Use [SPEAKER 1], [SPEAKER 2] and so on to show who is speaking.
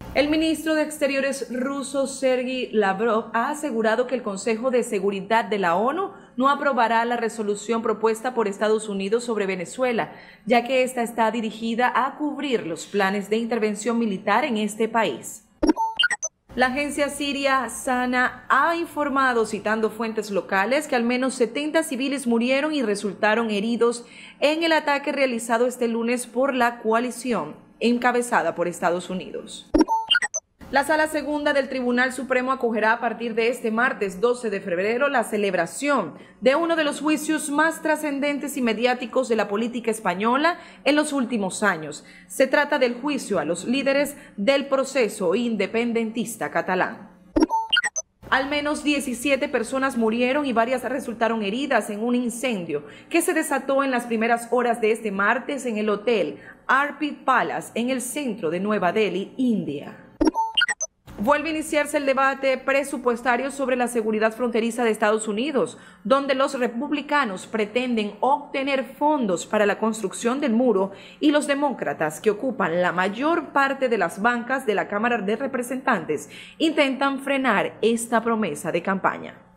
[SPEAKER 1] El ministro de Exteriores ruso Sergei Lavrov ha asegurado que el Consejo de Seguridad de la ONU no aprobará la resolución propuesta por Estados Unidos sobre Venezuela, ya que esta está dirigida a cubrir los planes de intervención militar en este país. La agencia siria SANA ha informado, citando fuentes locales, que al menos 70 civiles murieron y resultaron heridos en el ataque realizado este lunes por la coalición encabezada por Estados Unidos. La Sala Segunda del Tribunal Supremo acogerá a partir de este martes 12 de febrero la celebración de uno de los juicios más trascendentes y mediáticos de la política española en los últimos años. Se trata del juicio a los líderes del proceso independentista catalán. Al menos 17 personas murieron y varias resultaron heridas en un incendio que se desató en las primeras horas de este martes en el hotel Arpit Palace en el centro de Nueva Delhi, India. Vuelve a iniciarse el debate presupuestario sobre la seguridad fronteriza de Estados Unidos, donde los republicanos pretenden obtener fondos para la construcción del muro y los demócratas, que ocupan la mayor parte de las bancas de la Cámara de Representantes, intentan frenar esta promesa de campaña.